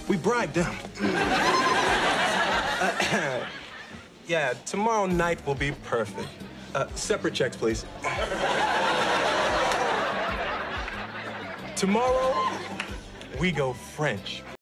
We bribed them. Yeah, tomorrow night will be perfect. Separate checks, please. Tomorrow, we go French.